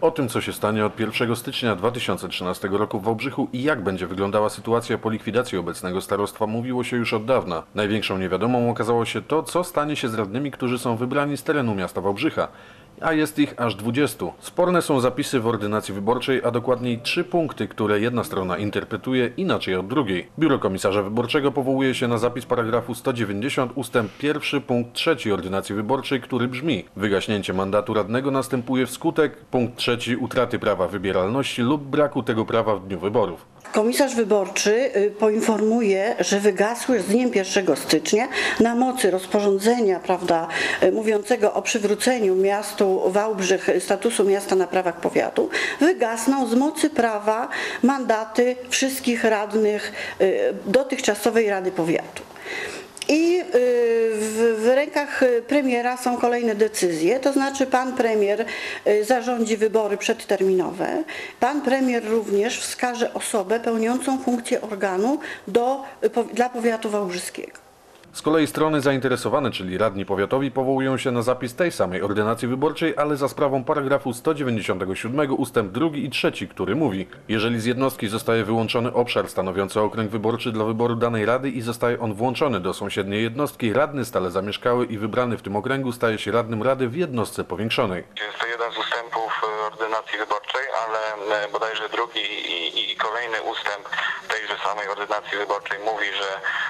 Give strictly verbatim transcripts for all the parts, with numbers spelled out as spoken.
O tym, co się stanie od pierwszego stycznia dwa tysiące trzynastego roku w Wałbrzychu i jak będzie wyglądała sytuacja po likwidacji obecnego starostwa, mówiło się już od dawna. Największą niewiadomą okazało się to, co stanie się z radnymi, którzy są wybrani z terenu miasta Wałbrzycha. A jest ich aż dwudziestu. Sporne są zapisy w ordynacji wyborczej, a dokładniej trzy punkty, które jedna strona interpretuje inaczej od drugiej. Biuro Komisarza Wyborczego powołuje się na zapis paragrafu sto dziewięćdziesiąt ustęp pierwszy punkt trzeci ordynacji wyborczej, który brzmi: wygaśnięcie mandatu radnego następuje wskutek punkt trzeci utraty prawa wybieralności lub braku tego prawa w dniu wyborów. Komisarz wyborczy poinformuje, że wygasły z dniem pierwszego stycznia na mocy rozporządzenia, prawda, mówiącego o przywróceniu miastu Wałbrzych statusu miasta na prawach powiatu, wygasną z mocy prawa mandaty wszystkich radnych dotychczasowej Rady Powiatu. I w, w rękach premiera są kolejne decyzje, to znaczy pan premier zarządzi wybory przedterminowe. Pan premier również wskaże osobę pełniącą funkcję organu do, dla powiatu wałbrzyskiego. Z kolei strony zainteresowane, czyli radni powiatowi, powołują się na zapis tej samej ordynacji wyborczej, ale za sprawą paragrafu sto dziewięćdziesiątego siódmego ustęp drugi i trzeci, który mówi: jeżeli z jednostki zostaje wyłączony obszar stanowiący okręg wyborczy dla wyboru danej rady i zostaje on włączony do sąsiedniej jednostki, radny stale zamieszkały i wybrany w tym okręgu staje się radnym rady w jednostce powiększonej. Jest to jeden z ustępów ordynacji wyborczej, ale bodajże drugi i, i kolejny ustęp tejże samej ordynacji wyborczej mówi, że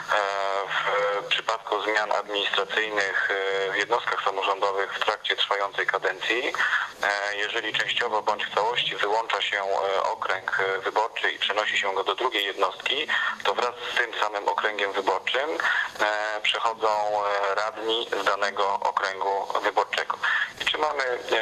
w przypadku zmian administracyjnych w jednostkach samorządowych w trakcie trwającej kadencji, jeżeli częściowo bądź w całości wyłącza się okręg wyborczy i przenosi się go do drugiej jednostki, to wraz z tym samym okręgiem wyborczym przechodzą radni z danego okręgu wyborczego. I czy mamy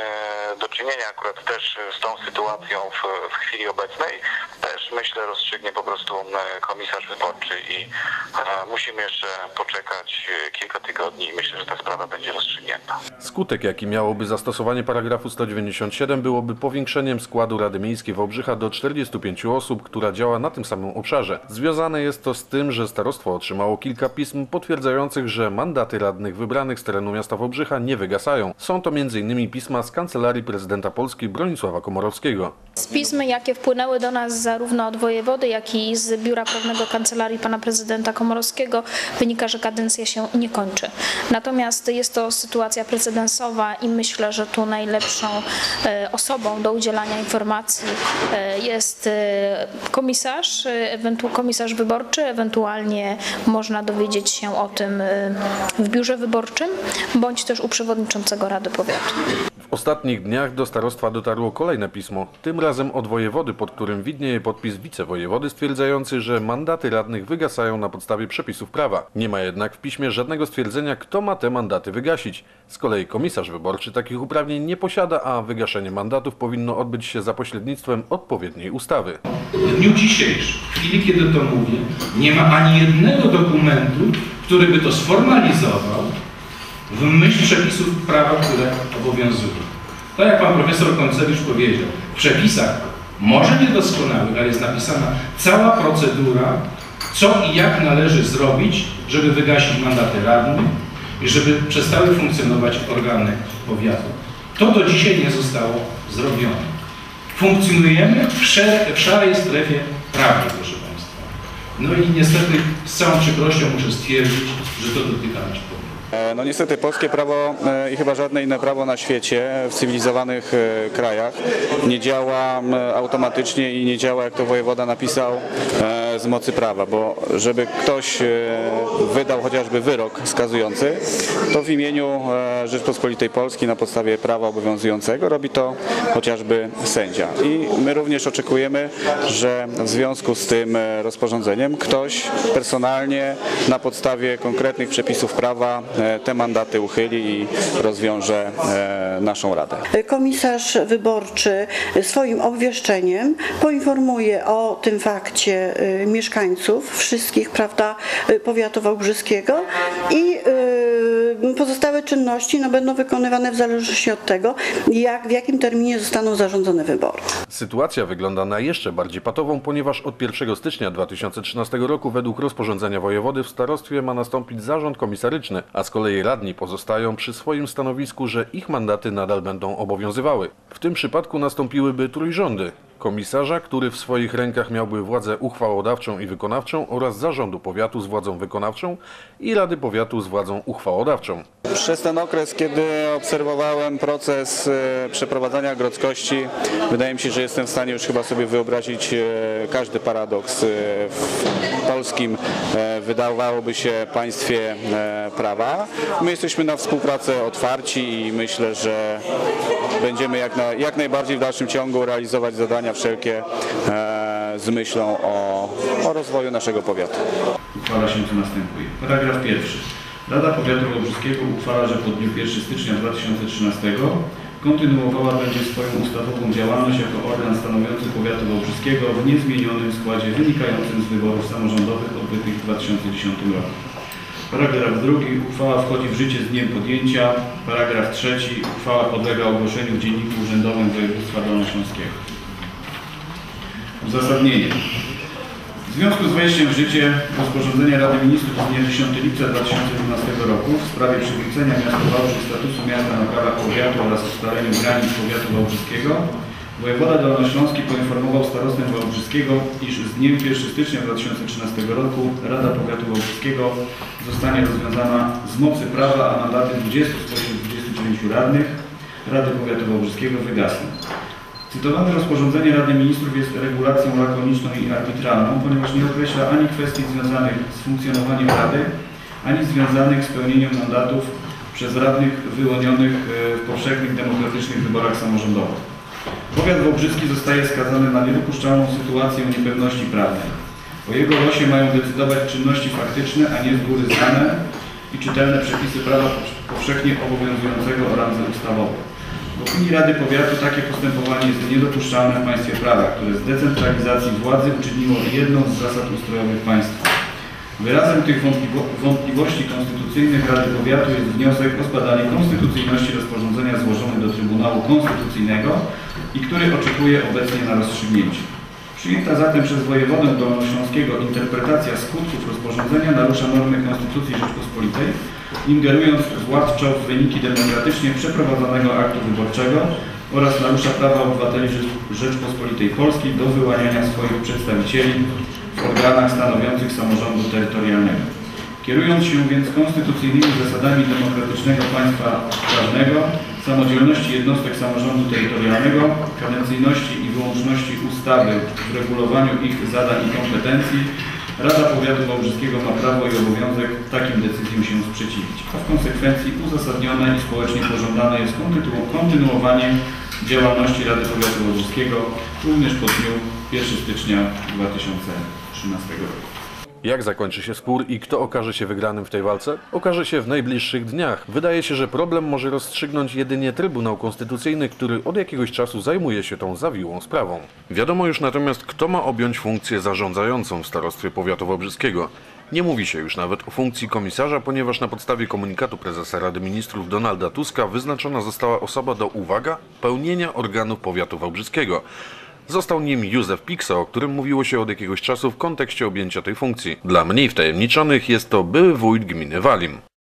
do czynienia akurat też z tą sytuacją w, w chwili obecnej, też myślę rozstrzygnie po prostu komisarz wyborczy i e, musimy jeszcze poczekać kilka tygodni i myślę, że ta sprawa będzie rozstrzygnięta. Skutek, jaki miałoby zastosowanie paragrafu sto dziewięćdziesiąt siedem, byłoby powiększeniem składu Rady Miejskiej Wałbrzycha do czterdziestu pięciu osób, która działa na tym samym obszarze. Związane jest to z tym, że starostwo otrzymało kilka pism potwierdzających, że mandaty radnych wybranych z terenu miasta Wałbrzycha nie wygasają. Są to między innymi pisma z Kancelarii Prezydenta Polski Bronisława Komorowskiego. Z pism, jakie wpłynęły do nas zarówno od wojewody, jak i z Biura Prawnego Kancelarii Pana Prezydenta Komorowskiego, wynika, że kadencja się nie kończy. Natomiast jest to sytuacja precedensowa i myślę, że tu najlepszą osobą do udzielania informacji jest komisarz, ewentualnie komisarz wyborczy, ewentualnie można dowiedzieć się o tym w biurze wyborczym, bądź też u przewodniczącego Rady Powiatu. W ostatnich dniach do starostwa dotarło kolejne pismo, tym razem od wojewody, pod którym widnieje podpis wicewojewody stwierdzający, że mandaty radnych wygasają na podstawie przepisów prawa. Nie ma jednak w piśmie żadnego stwierdzenia, kto ma te mandaty wygasić. Z kolei komisarz wyborczy takich uprawnień nie posiada, a wygaszenie mandatów powinno odbyć się za pośrednictwem odpowiedniej ustawy. W dniu dzisiejszym, w chwili kiedy to mówię, nie ma ani jednego dokumentu, który by to sformalizował w myśl przepisów prawa, które obowiązują. Tak jak pan profesor Koncewicz powiedział, w przepisach może niedoskonałych, ale jest napisana cała procedura, co i jak należy zrobić, żeby wygasić mandaty radnych i żeby przestały funkcjonować organy powiatu. To do dzisiaj nie zostało zrobione. Funkcjonujemy w, w szarej strefie prawnej, proszę państwa. No i niestety z całą przykrością muszę stwierdzić, że to dotyka nasz powiat. No niestety polskie prawo i chyba żadne inne prawo na świecie w cywilizowanych krajach nie działa automatycznie i nie działa, jak to wojewoda napisał, z mocy prawa, bo żeby ktoś wydał chociażby wyrok skazujący, to w imieniu Rzeczpospolitej Polskiej na podstawie prawa obowiązującego robi to chociażby sędzia. I my również oczekujemy, że w związku z tym rozporządzeniem ktoś personalnie na podstawie konkretnych przepisów prawa te mandaty uchyli i rozwiąże naszą Radę. Komisarz wyborczy swoim obwieszczeniem poinformuje o tym fakcie mieszkańców wszystkich, prawda, powiatu wałbrzyskiego i Pozostałe czynności no, będą wykonywane w zależności od tego, jak, w jakim terminie zostaną zarządzone wybory. Sytuacja wygląda na jeszcze bardziej patową, ponieważ od pierwszego stycznia dwa tysiące trzynastego roku według rozporządzenia wojewody w starostwie ma nastąpić zarząd komisaryczny, a z kolei radni pozostają przy swoim stanowisku, że ich mandaty nadal będą obowiązywały. W tym przypadku nastąpiłyby trójrządy. Komisarza, który w swoich rękach miałby władzę uchwałodawczą i wykonawczą oraz zarządu powiatu z władzą wykonawczą i rady powiatu z władzą uchwałodawczą. Przez ten okres, kiedy obserwowałem proces e, przeprowadzania grodzkości, wydaje mi się, że jestem w stanie już chyba sobie wyobrazić e, każdy paradoks e, w polskim, e, wydawałoby się, państwie e, prawa. My jesteśmy na współpracę otwarci i myślę, że będziemy jak, na, jak najbardziej w dalszym ciągu realizować zadania wszelkie e, z myślą o, o rozwoju naszego powiatu. Uchwala się co następuje. Paragraf pierwszy. Rada Powiatu Wałbrzyskiego uchwala, że po dniu pierwszego stycznia dwa tysiące trzynastego kontynuowała będzie swoją ustawową działalność jako organ stanowiący Powiatu Wałbrzyskiego w niezmienionym składzie wynikającym z wyborów samorządowych odbytych w dwa tysiące dziesiątym roku. Paragraf drugi. Uchwała wchodzi w życie z dniem podjęcia. Paragraf trzeci. Uchwała podlega ogłoszeniu w Dzienniku Urzędowym Województwa Dolnośląskiego. Uzasadnienie. W związku z wejściem w życie rozporządzenia Rady Ministrów z dnia dziesiątego lipca dwa tysiące dwunastego roku w sprawie przywrócenia miasta Wałbrzych statusu miasta na prawach powiatu oraz ustaleniu granic powiatu wałbrzyskiego, wojewoda dolnośląski poinformował starostę wałbrzyskiego, iż z dniem pierwszego stycznia dwa tysiące trzynastego roku Rada Powiatu Wałbrzyskiego zostanie rozwiązana z mocy prawa, a mandaty dwudziestu spośród dwudziestu dziewięciu radnych Rady Powiatu Wałbrzyskiego wygasną. Cytowane rozporządzenie Rady Ministrów jest regulacją lakoniczną i arbitralną, ponieważ nie określa ani kwestii związanych z funkcjonowaniem Rady, ani związanych z pełnieniem mandatów przez radnych wyłonionych w powszechnych demokratycznych wyborach samorządowych. Powiat wałbrzyski zostaje skazany na niedopuszczalną sytuację niepewności prawnej. O jego losie mają decydować czynności faktyczne, a nie z góry znane i czytelne przepisy prawa powszechnie obowiązującego o randze ustawowej. W opinii Rady Powiatu takie postępowanie jest niedopuszczalne w państwie prawa, które z decentralizacji władzy uczyniło jedną z zasad ustrojowych państwa. Wyrazem tych wątpliwości konstytucyjnych Rady Powiatu jest wniosek o zbadanie konstytucyjności rozporządzenia złożony do Trybunału Konstytucyjnego i który oczekuje obecnie na rozstrzygnięcie. Przyjęta zatem przez wojewodę dolnośląskiego interpretacja skutków rozporządzenia narusza normy Konstytucji Rzeczpospolitej, ingerując władczo w wyniki demokratycznie przeprowadzonego aktu wyborczego oraz narusza prawa obywateli Rzeczpospolitej Polskiej do wyłaniania swoich przedstawicieli w organach stanowiących samorządu terytorialnego. Kierując się więc konstytucyjnymi zasadami demokratycznego państwa prawnego, samodzielności jednostek samorządu terytorialnego, kadencyjności i wyłączności ustawy w regulowaniu ich zadań i kompetencji, Rada Powiatu Wałbrzyskiego ma prawo i obowiązek takim decyzjom się sprzeciwić, a w konsekwencji uzasadnione i społecznie pożądane jest kontynu- kontynuowanie działalności Rady Powiatu Wałbrzyskiego również po dniu pierwszego stycznia dwa tysiące trzynastego roku. Jak zakończy się spór i kto okaże się wygranym w tej walce? Okaże się w najbliższych dniach. Wydaje się, że problem może rozstrzygnąć jedynie Trybunał Konstytucyjny, który od jakiegoś czasu zajmuje się tą zawiłą sprawą. Wiadomo już natomiast, kto ma objąć funkcję zarządzającą w Starostwie Powiatu Wałbrzyskiego. Nie mówi się już nawet o funkcji komisarza, ponieważ na podstawie komunikatu prezesa Rady Ministrów Donalda Tuska wyznaczona została osoba do, uwaga, pełnienia organów Powiatu Wałbrzyskiego. Został nim Józef Piksa, o którym mówiło się od jakiegoś czasu w kontekście objęcia tej funkcji. Dla mniej wtajemniczonych jest to były wójt gminy Walim.